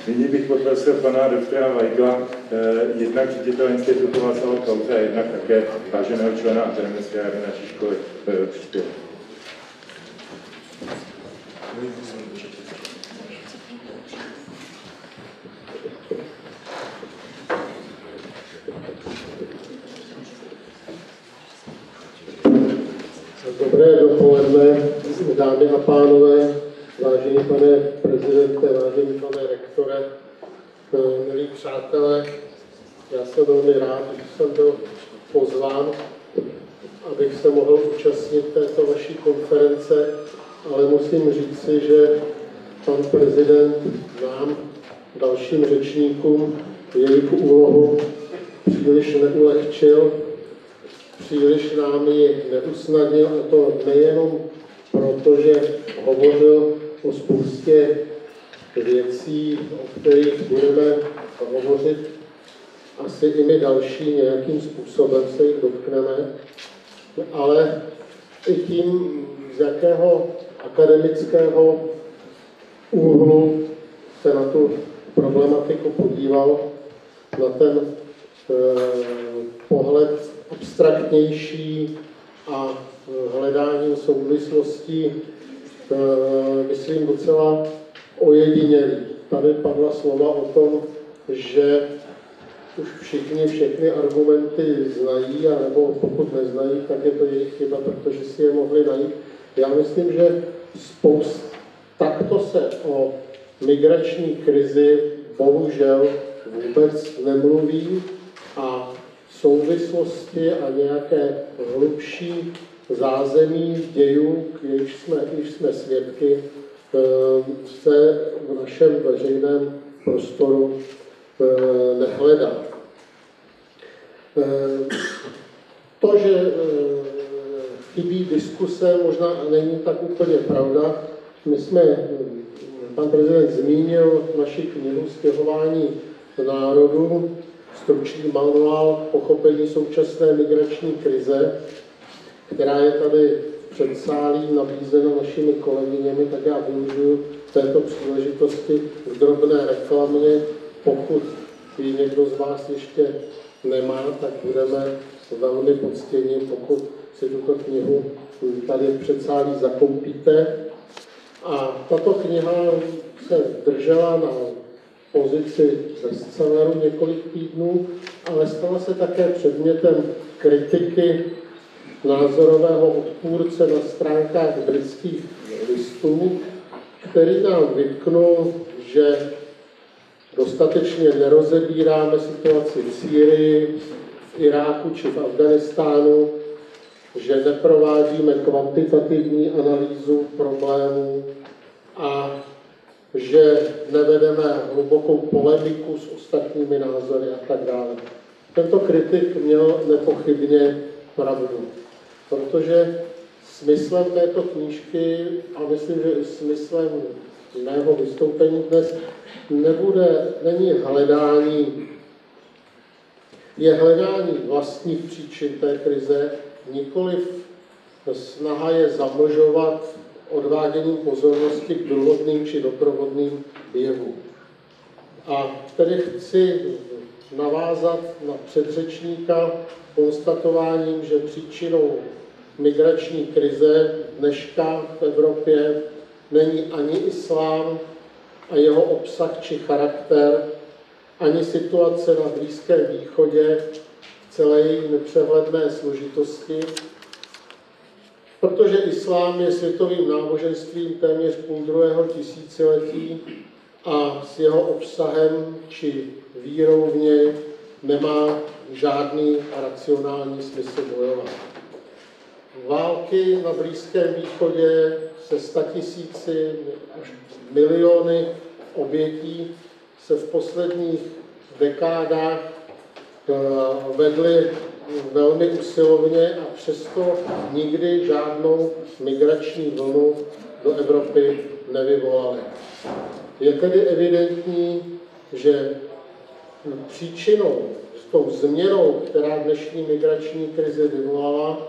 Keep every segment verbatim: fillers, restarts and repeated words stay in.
Nyní bych poprosil pana doktora Weigla, eh, jednak ředitel Institutu Václava Klause a jednak také váženého člena akademické rady naší školy eh, příspěvek. Dobré dopoledne, dámy a pánové, vážený pane prezidente, vážený pane rektore, milí přátelé. Já jsem velmi rád, že jsem byl pozván, abych se mohl účastnit této vaší konference, ale musím říci, že pan prezident nám, dalším řečníkům, jejich úlohu příliš neulehčil, příliš nám ji neusnadnil, a to nejenom proto, že hovořil o spoustě věcí, o kterých budeme hovořit asi i my další, nějakým způsobem se jich dotkneme, ale i tím, z jakého akademického úhlu se na tu problematiku podíval, na ten eh, pohled abstraktnější a hledáním souvislostí, myslím, docela ojedinělý. Tady padla slova o tom, že už všichni všechny argumenty znají, anebo pokud neznají, tak je to jejich chyba, protože si je mohli najít. Já myslím, že spoust takto se o migrační krizi bohužel vůbec nemluví a souvislosti a nějaké hlubší zázemí dějů, když jsme, když jsme svědky, se v našem veřejném prostoru nehledá. To, že chybí diskuse, možná není tak úplně pravda. My jsme, pan prezident zmínil naši knihu Stěhování národů, stručný manuál pochopení současné migrační krize, která je tady v předsálí nabízena našimi kolegyněmi, tak já využiju této příležitosti v drobné reklamě. Pokud ji někdo z vás ještě nemá, tak budeme velmi poctěni, pokud si tuto knihu tady v předsálí zakoupíte. A tato kniha se držela na pozici bestselleru několik týdnů, ale stala se také předmětem kritiky názorového odpůrce na stránkách britských listů, který nám vytknul, že dostatečně nerozebíráme situaci v Sýrii, v Iráku či v Afghánistánu, že neprovádíme kvantitativní analýzu problémů a že nevedeme hlubokou polemiku s ostatními názory a tak dále. Tento kritik měl nepochybně pravdu, protože smyslem této knížky, a myslím, že i smyslem mého vystoupení dnes, nebude, není hledání, je hledání vlastních příčin té krize, nikoliv snaha je zamlžovat odváděním pozornosti k druhotným či doprovodným jevům. A tedy chci navázat na předřečníka konstatováním, že příčinou migrační krize dneška v Evropě není ani islám a jeho obsah či charakter, ani situace na Blízkém východě v celé její nepřehledné složitosti, protože islám je světovým náboženstvím téměř půl druhého tisíciletí a s jeho obsahem či vírou v něj nemá žádný racionální smysl bojovat. Války na Blízkém východě se statisíci až miliony obětí se v posledních dekádách vedly velmi usilovně a přesto nikdy žádnou migrační vlnu do Evropy nevyvolaly. Je tedy evidentní, že příčinou, s tou změnou, která dnešní migrační krizi vyvolala,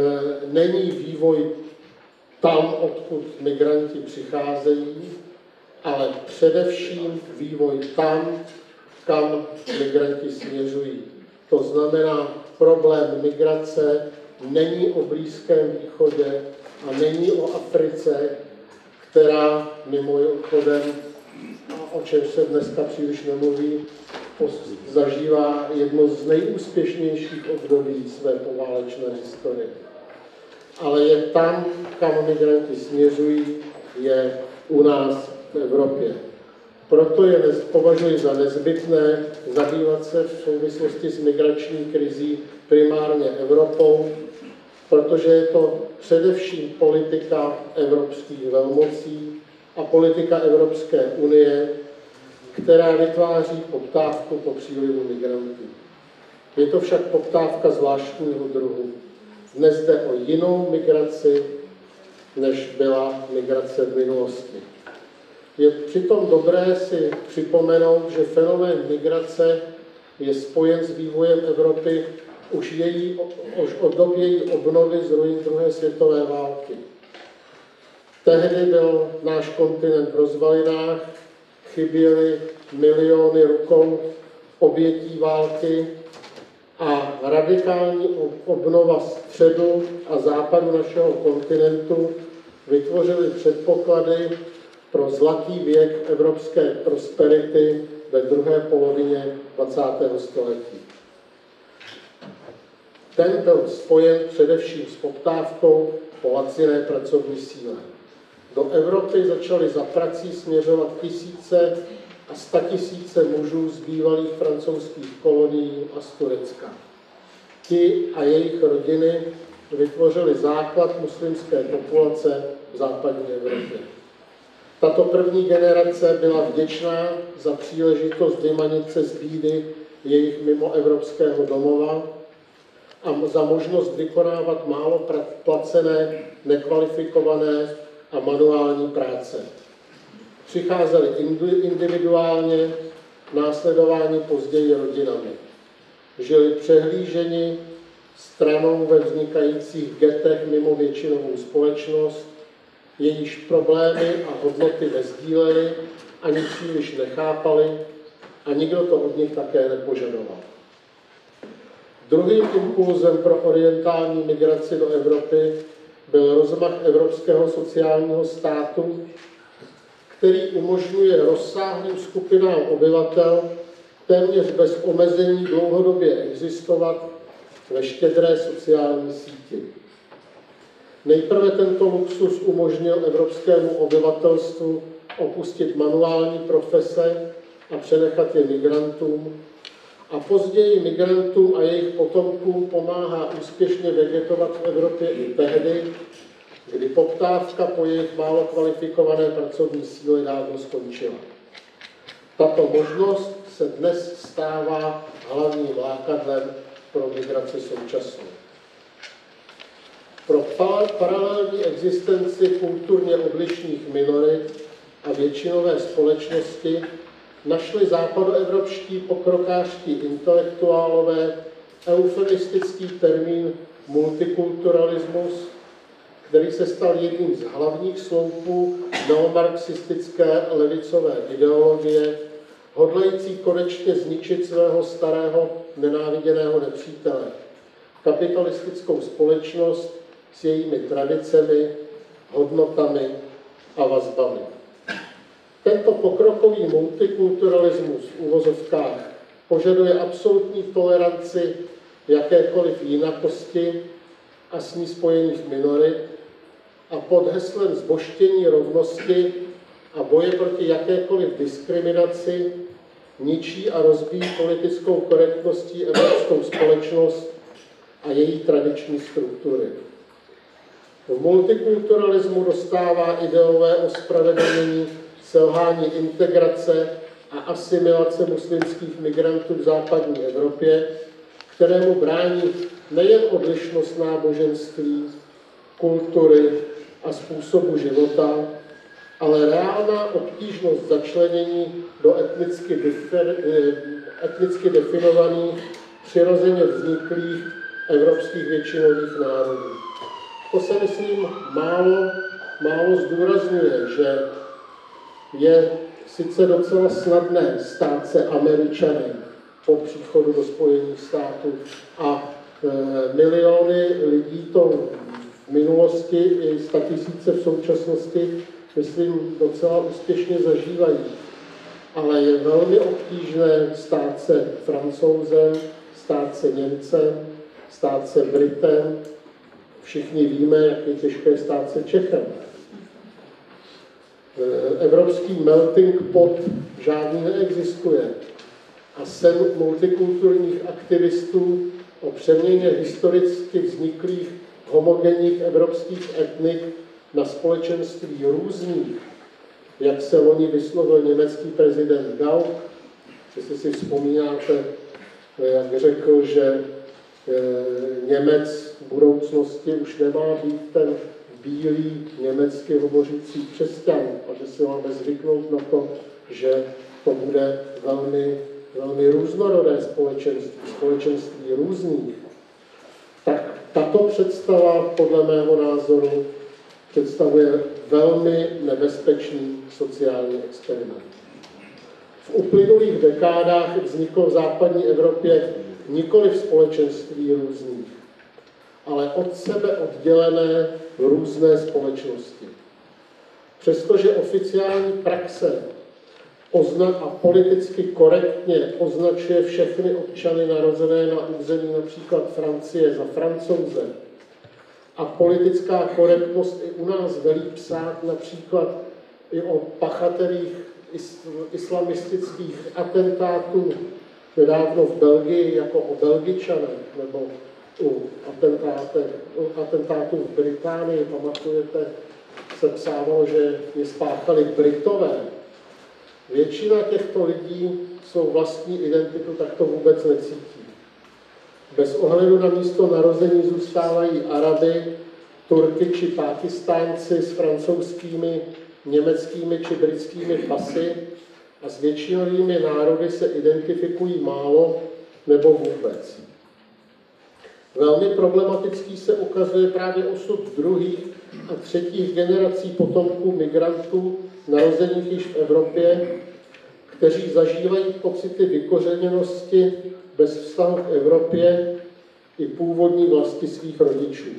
není vývoj tam, odkud migranti přicházejí, ale především vývoj tam, kam migranti směřují. To znamená, problém migrace není o Blízkém východě a není o Africe, která mimochodem, o čem se dneska příliš nemluví, zažívá jedno z nejúspěšnějších období své poválečné historie. Ale je tam, kam migranti směřují, je u nás v Evropě. Proto je považuji za nezbytné zabývat se v souvislosti s migrační krizí primárně Evropou, protože je to především politika evropských velmocí a politika Evropské unie, která vytváří poptávku po přílivu migrantů. Je to však poptávka zvláštního druhu. Dnes jde o jinou migraci, než byla migrace v minulosti. Je přitom dobré si připomenout, že fenomén migrace je spojen s vývojem Evropy už, její, už od doby její obnovy z ruin druhé světové války. Tehdy byl náš kontinent v rozvalinách, chyběly miliony rukou obětí války a radikální obnova středu a západu našeho kontinentu vytvořily předpoklady pro zlatý věk evropské prosperity ve druhé polovině dvacátého století. Ten byl spojen především s poptávkou po laciné pracovní síle. Do Evropy začaly za prací směřovat tisíce a statisíce mužů z bývalých francouzských kolonií a z Turecka. Ti a jejich rodiny vytvořili základ muslimské populace v západní Evropě. Tato první generace byla vděčná za příležitost vymanit se z bídy jejich mimoevropského domova a za možnost vykonávat málo placené, nekvalifikované a manuální práce. Přicházeli individuálně, následováni později rodinami. Žili přehlíženi stranou ve vznikajících getech mimo většinovou společnost, jejíž problémy a hodnoty nezdíleli, ani příliš nechápali a nikdo to od nich také nepožadoval. Druhým impulzem pro orientální migraci do Evropy byl rozmach evropského sociálního státu, který umožňuje rozsáhlým skupinám obyvatel téměř bez omezení dlouhodobě existovat ve štědré sociální síti. Nejprve tento luxus umožnil evropskému obyvatelstvu opustit manuální profese a přenechat je migrantům, a později migrantům a jejich potomkům pomáhá úspěšně vegetovat v Evropě i tehdy, kdy poptávka po jejich málo kvalifikované pracovní síle dávno skončila. Tato možnost se dnes stává hlavním lákadlem pro migraci současnou. Pro paralelní existenci kulturně odlišných minorit a většinové společnosti našli západoevropští pokrokářští intelektuálové eufemistický termín multikulturalismus, který se stal jedním z hlavních sloupů neomarxistické levicové ideologie, hodlající konečně zničit svého starého nenáviděného nepřítele, kapitalistickou společnost s jejími tradicemi, hodnotami a vazbami. Tento pokrokový multikulturalismus v uvozovkách požaduje absolutní toleranci jakékoliv jinakosti a s ní spojených minorit a pod heslem zbožtění rovnosti a boje proti jakékoliv diskriminaci ničí a rozbíjí politickou korektností evropskou společnost a její tradiční struktury. V multikulturalismu dostává ideové ospravedlnění selhání integrace a asimilace muslimských migrantů v západní Evropě, kterému brání nejen odlišnost náboženství, kultury a způsobu života, ale reálná obtížnost začlenění do etnicky, difer, etnicky definovaných, přirozeně vzniklých evropských většinových národů. To se, myslím, málo, málo zdůrazňuje, že Je sice docela snadné stát se Američanem po příchodu do Spojených států a e, miliony lidí to v minulosti i statisíce v současnosti, myslím, docela úspěšně zažívají. Ale je velmi obtížné stát se Francouzem, stát se Němcem, stát se Britem. Všichni víme, jak je těžké stát se Čechem. Evropský melting pot žádný neexistuje. A sen multikulturních aktivistů o přeměně historicky vzniklých homogenních evropských etnik na společenství různých, jak se loni vyslovil německý prezident Gauck, jestli si vzpomínáte, jak řekl, že Němec v budoucnosti už nemá být ten bílý německy hovořící křesťan a že si máme zvyknout na to, že to bude velmi, velmi různorodé společenství, společenství různých. Tak tato představa, podle mého názoru, představuje velmi nebezpečný sociální experiment. V uplynulých dekádách vzniklo v západní Evropě nikoli v společenství různých, ale od sebe oddělené různé společnosti. Přestože oficiální praxe a politicky korektně označuje všechny občany narozené na území například Francie za Francouze a politická korektnost i u nás velí psát například i o pachatelích islamistických atentátů nedávno v Belgii jako o Belgičanech, nebo u atentátů v Británii, pamatujete, se psávalo, že je spáchali Britové. Většina těchto lidí svou vlastní identitu takto vůbec necítí. Bez ohledu na místo narození zůstávají Araby, Turky či Pákistánci s francouzskými, německými či britskými pasy a s většinovými národy se identifikují málo nebo vůbec. Velmi problematický se ukazuje právě osud druhých a třetích generací potomků migrantů narozených již v Evropě, kteří zažívají pocity vykořeněnosti bez vztahu k Evropě i původní vlasti svých rodičů.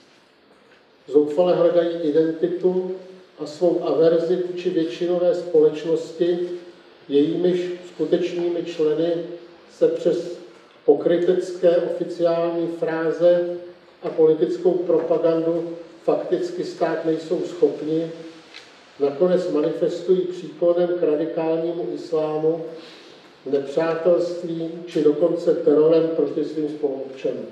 Zoufale hledají identitu a svou averzi vůči většinové společnosti, jejímiž skutečnými členy se přes pokrytecké oficiální fráze a politickou propagandu fakticky stát nejsou schopni, nakonec manifestují příklonem k radikálnímu islámu, nepřátelstvím či dokonce terorem proti svým spoluobčanům.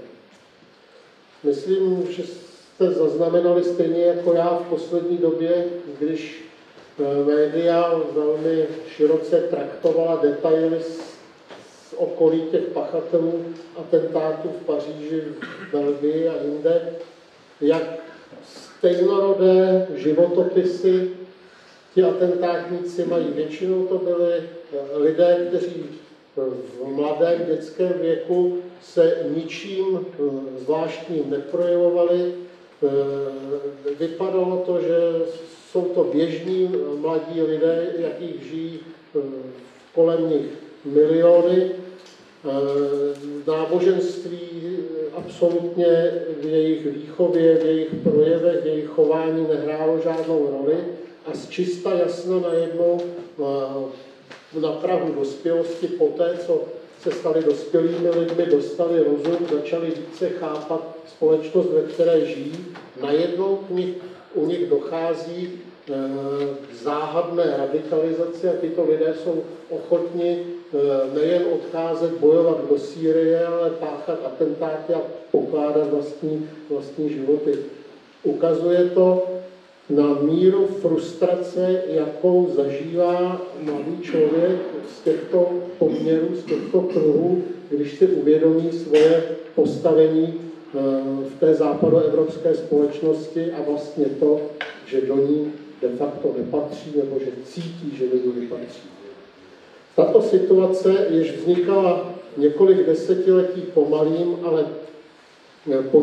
Myslím, že jste zaznamenali stejně jako já v poslední době, když média velmi široce traktovala detaily z okolí těch pachatelů atentátů v Paříži, v Belgii a jinde, jak stejnorodé životopisy ti atentátníci mají. Většinou to byli lidé, kteří v mladém dětském věku se ničím zvláštním neprojevovali. Vypadalo to, že jsou to běžní mladí lidé, jakých žijí kolem nich miliony. Náboženství absolutně v jejich výchově, v jejich projevech, v jejich chování nehrálo žádnou roli a z čista jasna najednou na prahu dospělosti, poté, co se stali dospělými lidmi, dostali rozum, začali více chápat společnost, ve které žijí, najednou k nich, u nich dochází k záhadné radikalizaci a tyto lidé jsou ochotni nejen odcházet, bojovat do Sýrie, ale páchat atentáty a pokládat vlastní, vlastní životy. Ukazuje to na míru frustrace, jakou zažívá mladý člověk z těchto poměrů, z těchto kruhů, když si uvědomí svoje postavení v té západoevropské společnosti a vlastně to, že do ní de facto nepatří, nebo že cítí, že do ní nepatří. Tato situace, jež vznikala několik desetiletí pomalým, ale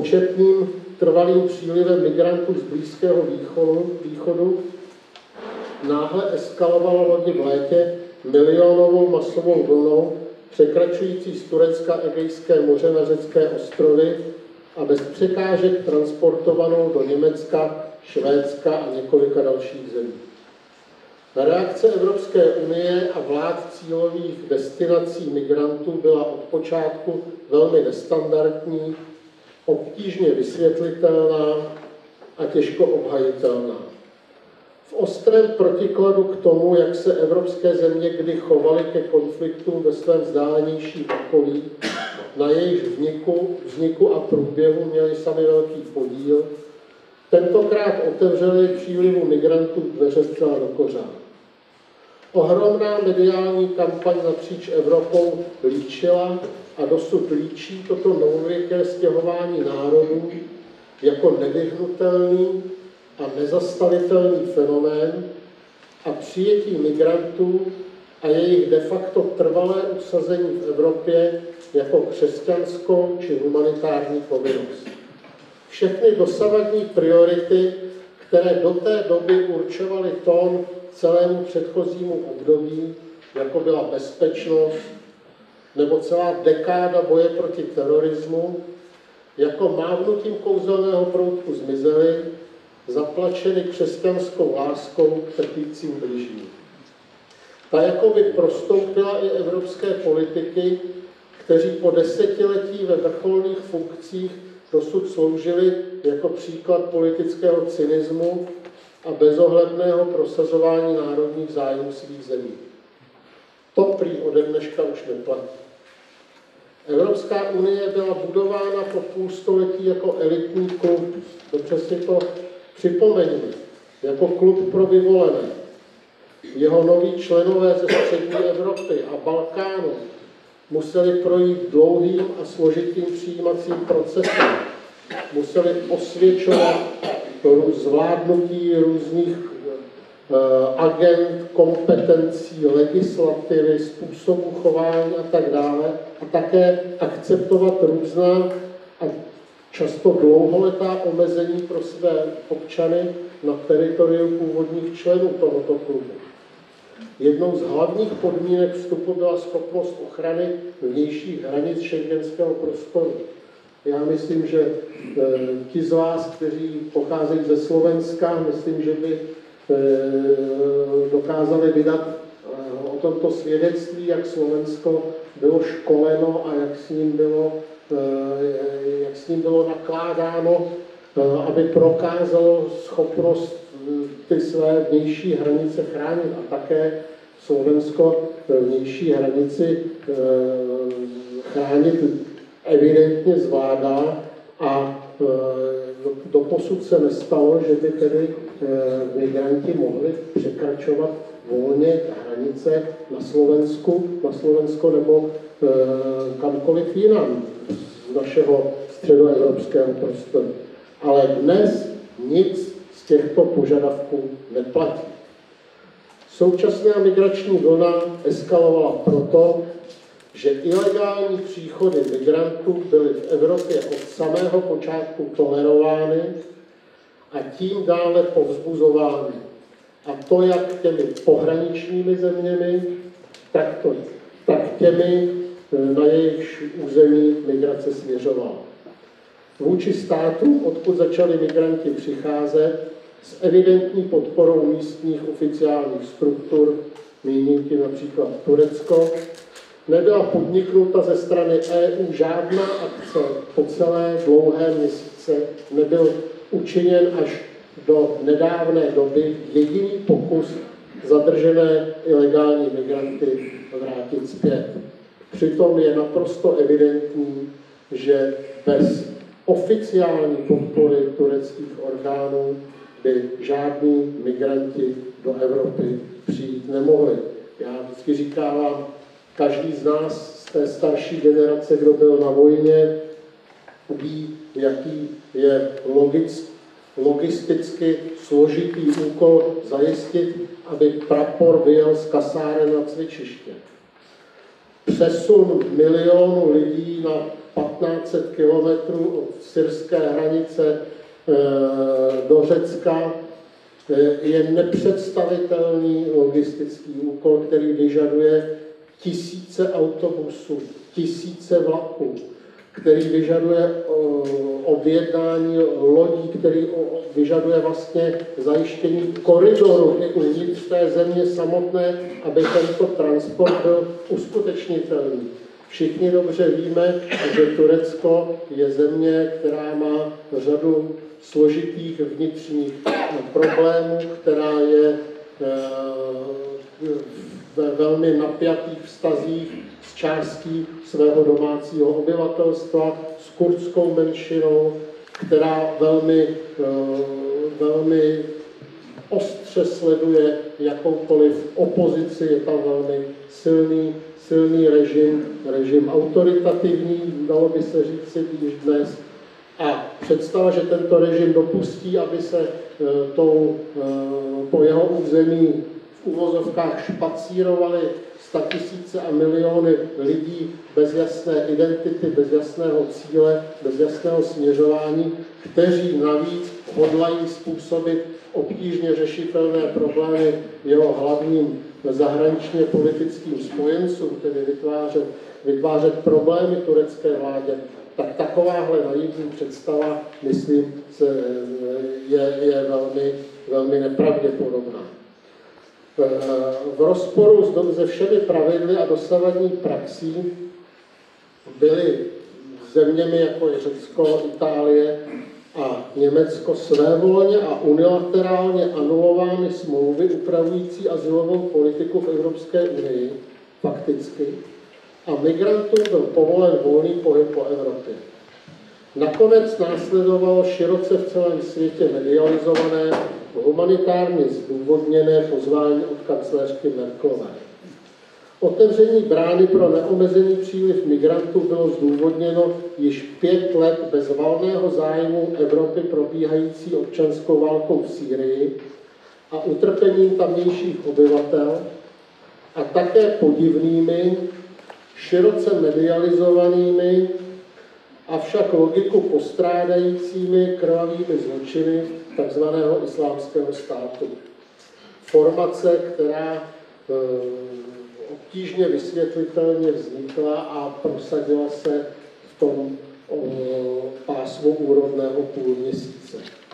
početným trvalým přílivem migrantů z Blízkého východu, východu náhle eskalovalo lodi v létě milionovou masovou vlnou, překračující z Turecka Egejské moře na řecké ostrovy a bez překážek transportovanou do Německa, Švédska a několika dalších zemí. Reakce Evropské unie a vlád cílových destinací migrantů byla od počátku velmi nestandardní, obtížně vysvětlitelná a těžko obhajitelná. V ostrém protikladu k tomu, jak se evropské země kdy chovaly ke konfliktům ve svém vzdálenějším okolí, na jejich vzniku, vzniku a průběhu měli sami velký podíl, tentokrát otevřeli přílivu migrantů dveře zcela do kořán. Ohromná mediální kampaň napříč Evropou líčila a dosud líčí toto novověké stěhování národů jako nevyhnutelný a nezastavitelný fenomén a přijetí migrantů a jejich de facto trvalé usazení v Evropě jako křesťanskou či humanitární povinnost. Všechny dosavadní priority, které do té doby určovaly tón celému předchozímu období, jako byla bezpečnost nebo celá dekáda boje proti terorismu, jako mávnutím kouzelného proutku zmizely, zaplačeny křesťanskou láskou k trpícím bližním. Ta jakoby prostoupila i evropské politiky, kteří po desetiletí ve vrcholných funkcích dosud sloužili jako příklad politického cynismu a bezohledného prosazování národních zájmů svých zemí. To prý ode dneška už neplatí. Evropská unie byla budována po půl století jako elitní klub, dobře si to připomeňme, jako klub pro vyvolené. Jeho noví členové ze střední Evropy a Balkánu museli projít dlouhým a složitým přijímacím procesem. Museli osvědčovat zvládnutí různých agent, kompetencí, legislativy, způsobů chování a tak dále. A také akceptovat různá a často dlouholetá omezení pro své občany na teritoriu původních členů tohoto klubu. Jednou z hlavních podmínek vstupu byla schopnost ochrany vnějších hranic schengenského prostoru. Já myslím, že e, ti z vás, kteří pocházejí ze Slovenska, myslím, že by e, dokázali vydat e, o tomto svědectví, jak Slovensko bylo školeno a jak s ním bylo, e, jak s ním bylo nakládáno, e, aby prokázalo schopnost ty své vnější hranice chránit a také Slovensko vnější hranici e, chránit evidentně zvládá a e, doposud se nestalo, že by tedy e, migranti mohli překračovat volně hranice na Slovensku, na Slovensko nebo e, kamkoliv jinam z našeho středoevropského prostoru. Ale dnes nic z těchto požadavků neplatí. Současná migrační vlna eskalovala proto, že ilegální příchody migrantů byly v Evropě od samého počátku tolerovány a tím dále povzbuzovány. A to jak těmi pohraničními zeměmi, tak, to, tak těmi, na jejichž území migrace směřovala. Vůči státům, odkud začali migranti přicházet, s evidentní podporou místních oficiálních struktur, míním tím například Turecko, nebyla podniknuta ze strany E U žádná akce po celé dlouhé měsíce, nebyl učiněn až do nedávné doby jediný pokus zadržené ilegální migranty vrátit zpět. Přitom je naprosto evidentní, že bez oficiální podpory tureckých orgánů by žádní migranti do Evropy přijít nemohli. Já vždycky říkávám, každý z nás z té starší generace, kdo byl na vojně, ví, jaký je logic, logisticky složitý úkol zajistit, aby prapor vyjel z kasáren na cvičiště. Přesun milionu lidí na patnáct set kilometrů od syrské hranice e, do Řecka je nepředstavitelný logistický úkol, který vyžaduje tisíce autobusů, tisíce vlaků, který vyžaduje objednání lodí, který vyžaduje vlastně zajištění koridoru i uvnitř té země samotné, aby tento transport byl uskutečnitelný. Všichni dobře víme, že Turecko je země, která má řadu složitých vnitřních problémů, která je ve velmi napjatých vztazích s částí svého domácího obyvatelstva, s kurdskou menšinou, která velmi, velmi ostře sleduje jakoukoliv opozici, je tam velmi silný, silný režim, režim autoritativní, dalo by se říci již dnes. A představa, že tento režim dopustí, aby se tou, po jeho území v uvozovkách špacírovaly statisíce a miliony lidí bez jasné identity, bez jasného cíle, bez jasného směřování, kteří navíc hodlají způsobit obtížně řešitelné problémy jeho hlavním zahraničně politickým spojencům, tedy vytvářet, vytvářet problémy turecké vládě, tak takováhle naivní představa, myslím, je, je velmi, velmi nepravděpodobná. V rozporu se všemi pravidly a dosavadní praxí byly zeměmi, jako je Řecko, Itálie a Německo, svévolně a unilaterálně anulovány smlouvy upravující azylovou politiku v Evropské unii, fakticky, a migrantům byl povolen volný pohyb po Evropě. Nakonec následovalo široce v celém světě medializované, humanitárně zdůvodněné pozvání od kancléřky Merkelové. Otevření brány pro neomezený příliv migrantů bylo zdůvodněno již pět let bez valného zájmu Evropy probíhající občanskou válkou v Sýrii a utrpením tamnějších obyvatel a také podivnými, široce medializovanými, avšak logiku postrádajícími krvavými zločiny tzv. Islámského státu. Formace, která e, obtížně vysvětlitelně vznikla a prosadila se v tom o, pásmu úrodného půlměsíce.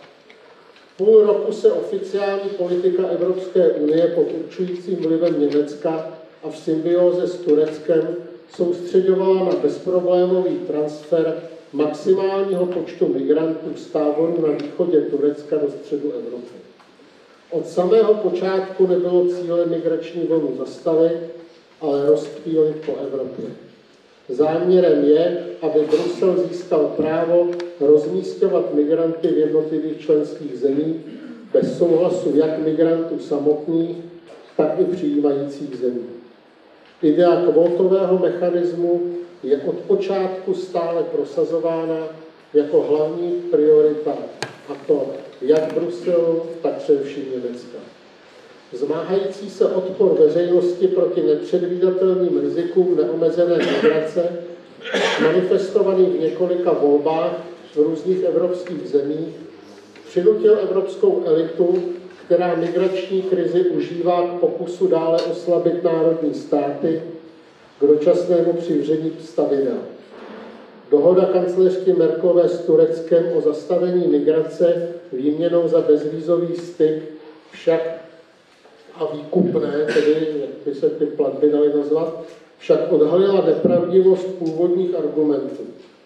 Půl roku se oficiální politika Evropské unie pod určujícím vlivem Německa a v symbióze s Tureckem soustředovala na bezproblémový transfer maximálního počtu migrantů z táborů na východě Turecka do středu Evropy. Od samého počátku nebylo cílem migrační vlnu zastavit, ale rozptýlit po Evropě. Záměrem je, aby Brusel získal právo rozmísťovat migranty v jednotlivých členských zemích bez souhlasu jak migrantů samotných, tak i přijímajících zemí. Idea kvótového mechanismu je od počátku stále prosazována jako hlavní priorita, a to jak Bruselu, tak především Německa. Zmáhající se odpor veřejnosti proti nepředvídatelným rizikům neomezené migrace, manifestovaný v několika volbách v různých evropských zemích, přinutil evropskou elitu, která migrační krizi užívá k pokusu dále oslabit národní státy, k dočasnému přivření stavidel. Dohoda kancléřky Merkelové s Tureckem o zastavení migrace výměnou za bezvízový styk však a výkupné, tedy jak by se ty platby daly nazvat, však odhalila nepravdivost původních argumentů.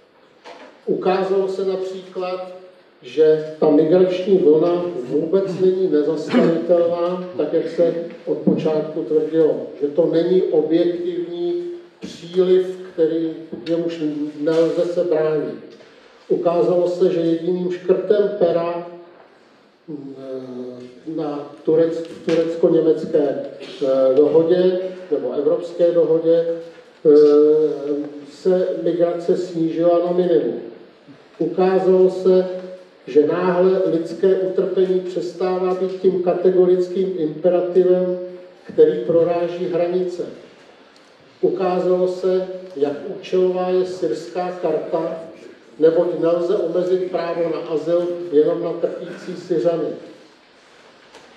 Ukázalo se například, že ta migrační vlna vůbec není nezastavitelná, tak jak se od počátku tvrdilo, že to není objektivní příliv, který jemuž nelze se bránit. Ukázalo se, že jediným škrtem pera na Turec, turecko-německé dohodě nebo evropské dohodě se migrace snížila na minimum. Ukázalo se, že náhle lidské utrpení přestává být tím kategorickým imperativem, který proráží hranice. Ukázalo se, jak účelová je syrská karta, neboť nelze omezit právo na azyl jenom na trpící Syřany.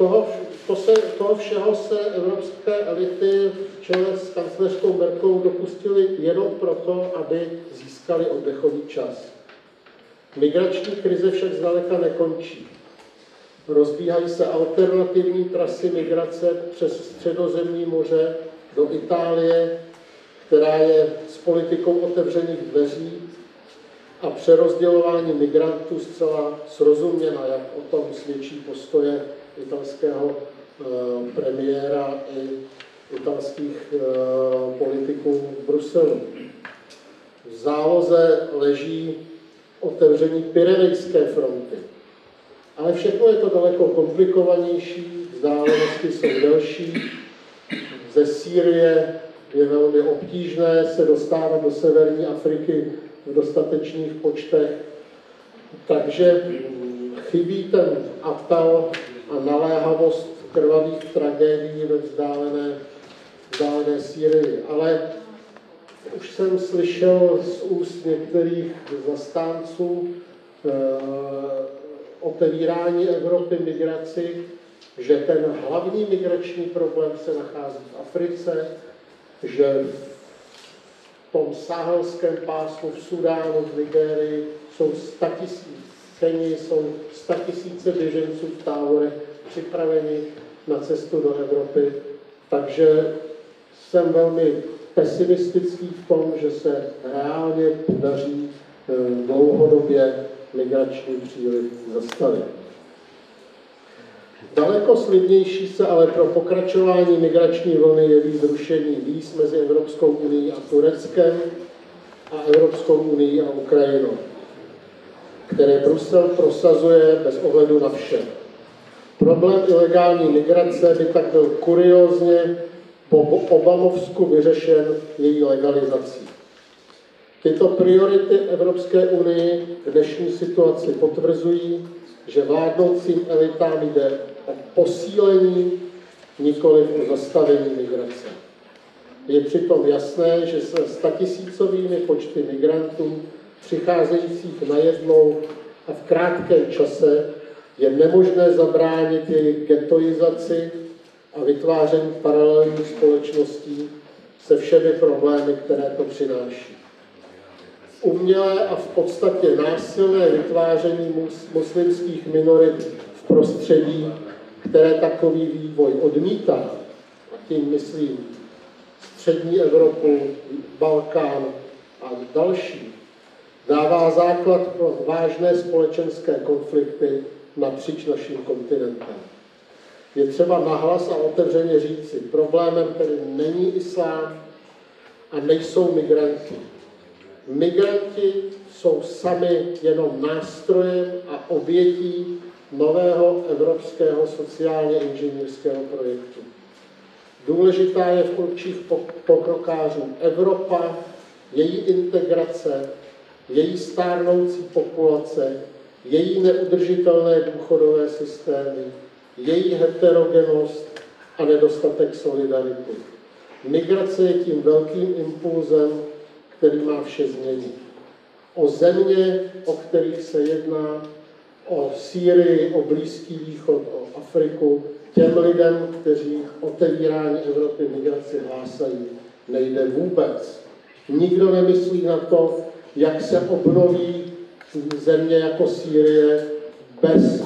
toho, to se, toho všeho se evropské elity v čele s kancléřkou Merkelovou dopustily jenom proto, aby získali oddechový čas. Migrační krize však zdaleka nekončí. Rozbíhají se alternativní trasy migrace přes Středozemní moře do Itálie, která je s politikou otevřených dveří a přerozdělování migrantů zcela srozuměna, jak o tom svědčí postoje italského eh, premiéra i italských eh, politiků v Bruselu. V záloze leží otevření Pyrenejské fronty. Ale všechno je to daleko komplikovanější, vzdálenosti jsou delší. Ze Sýrie je velmi obtížné se dostávat do severní Afriky v dostatečných počtech. Takže chybí ten apel a naléhavost krvavých tragédií ve vzdálené, vzdálené Sýrii. Ale už jsem slyšel z úst některých zastánců eh, otevírání Evropy migraci, že ten hlavní migrační problém se nachází v Africe, že v tom sahelském pásmu, v Sudánu, v Nigérii jsou statisíce, v Kenii jsou statisíce běženců v táborech připraveni na cestu do Evropy. Takže jsem velmi pesimistický v tom, že se reálně podaří dlouhodobě migrační příliv zastavit. Daleko slibnější se ale pro pokračování migrační vlny jeví zrušení víz mezi Evropskou unií a Tureckem a Evropskou unií a Ukrajinou, které Brusel prosazuje bez ohledu na vše. Problém ilegální migrace by tak byl kuriózně po Obamovsku vyřešen její legalizací. Tyto priority Evropské unii v dnešní situaci potvrzují, že vládnoucím elitám jde o posílení, nikoli o zastavení migrace. Je přitom jasné, že se statisícovými počty migrantů přicházejících najednou a v krátkém čase je nemožné zabránit jejich ghettoizaci a vytváření paralelních společností se všemi problémy, které to přináší. Umělé a v podstatě násilné vytváření muslimských minorit v prostředí, které takový vývoj odmítá, a tím myslím střední Evropu, Balkán a další, dává základ pro vážné společenské konflikty napříč naším kontinentem. Je třeba nahlas a otevřeně říci, problémem tedy není islám a nejsou migranti. Migranti jsou sami jenom nástrojem a obětí nového evropského sociálně inženýrského projektu. Důležitá je v očích pokrokářů Evropa, její integrace, její stárnoucí populace, její neudržitelné důchodové systémy, její heterogenost a nedostatek solidarity. Migrace je tím velkým impulzem, který má vše změnit. O země, o kterých se jedná, o Sýrii, o Blízký východ, o Afriku, těm lidem, kteří otevírání Evropy migraci hlásají, nejde vůbec. Nikdo nemyslí na to, jak se obnoví země jako Sýrie bez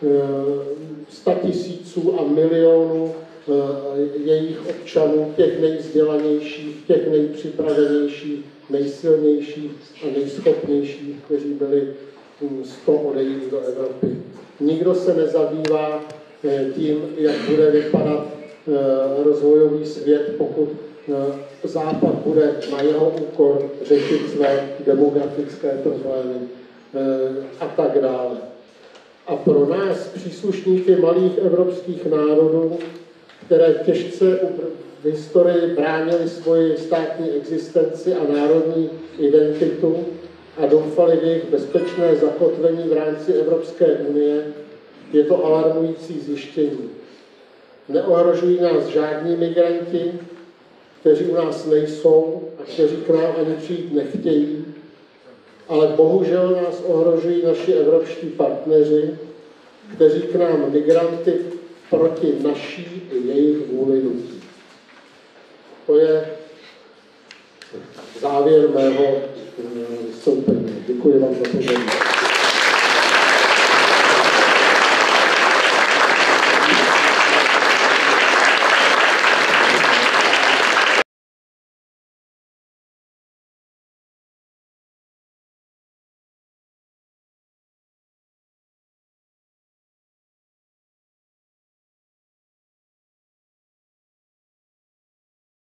statisíců a milionů jejich občanů, těch nejvzdělanějších, těch nejpřipravenějších, nejsilnějších a nejschopnějších, kteří byli z toho odejít do Evropy. Nikdo se nezabývá tím, jak bude vypadat rozvojový svět, pokud Západ bude na jeho úkor řešit své demografické problémy a tak dále. A pro nás, příslušníky malých evropských národů, které těžce v historii bránili svoji státní existenci a národní identitu a doufali v jejich bezpečné zakotvení v rámci Evropské unie, je to alarmující zjištění. Neohrožují nás žádní migranti, kteří u nás nejsou a kteří k nám ani přijít nechtějí, ale bohužel nás ohrožují naši evropští partneři, kteří k nám migranty proti naší i jejich vůli nutí. To je závěr mého vystoupení. Děkuji vám za pozornost.